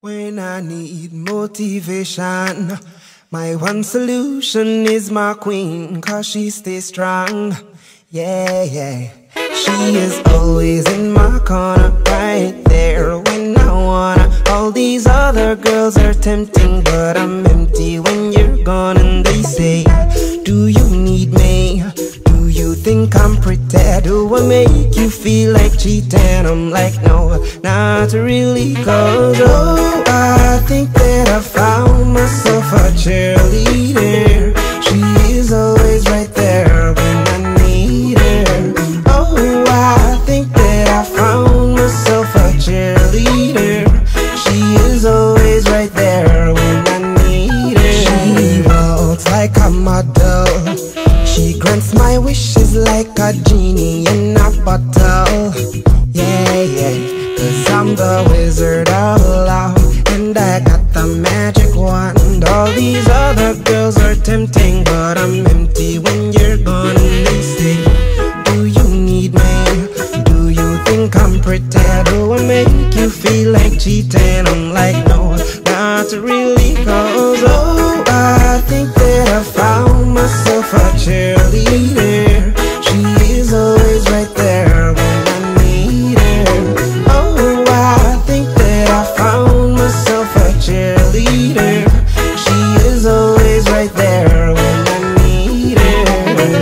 When I need motivation, my one solution is my queen, 'cause she stays strong. Yeah, yeah. She is always in my corner, right there when I wanna. All these other girls are tempting, but I'm empty when you're gone. And they say, do you need me? Do you think I'm pretty? Do I make you feel like cheating? I'm like, no, not really, 'cause oh, I think that I found myself a cheerleader. She is always right there when I need her. Oh, I think that I found myself a cheerleader. She is always right there when I need her. She walks like a model. She grants my wishes like a genie in a bottle. Yeah, yeah, 'cause I'm the wizard of love, and I got the magic wand. All these other girls are tempting, but I'm empty when you're gone. And they say, do you need me? Do you think I'm pretty? Do I make you feel like cheating? I'm like, no, not really, 'cause oh, I think that I found myself a cheerleader. She is always right there when I need her. Oh, I think that I found myself a cheerleader. She is always right there when I need her.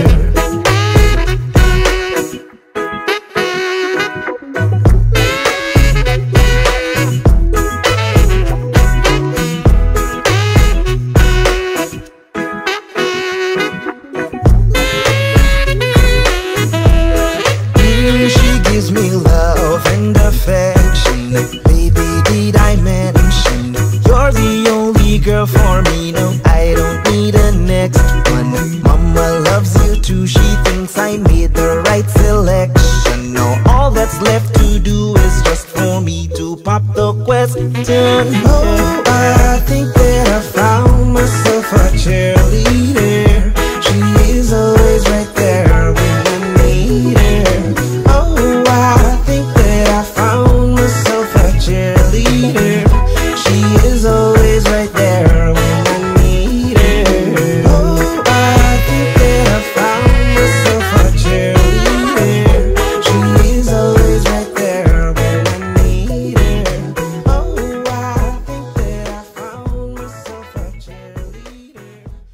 She gives me love and affection. Baby, did I mention you're the only girl for me? No, I don't need a next one. Mama loves you too. She thinks I made the right selection. Now all that's left to do is just for me to pop the question. Oh, I think that I found myself a cheerleader. She is always right there when I need her. Oh, I think that I found myself a cheerleader. She is always right there when I need her. Oh, I think that I found myself a cheerleader. She is always right there when I need her. Oh, I think that I found myself a cheerleader.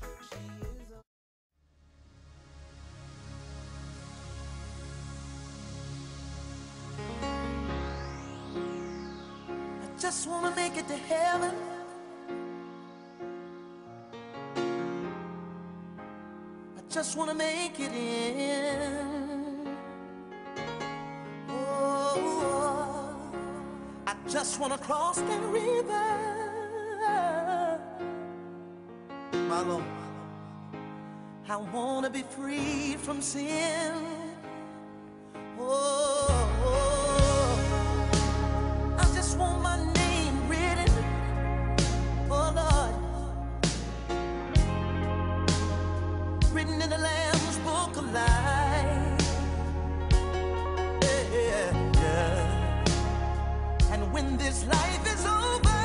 Just wanna make it to heaven. I just wanna make it in. Oh, I just wanna cross that river. My Lord, I wanna be free from sin. Oh, I just want my name written, oh Lord, written in the Lamb's Book of Life. Yeah, yeah. And when this life is over,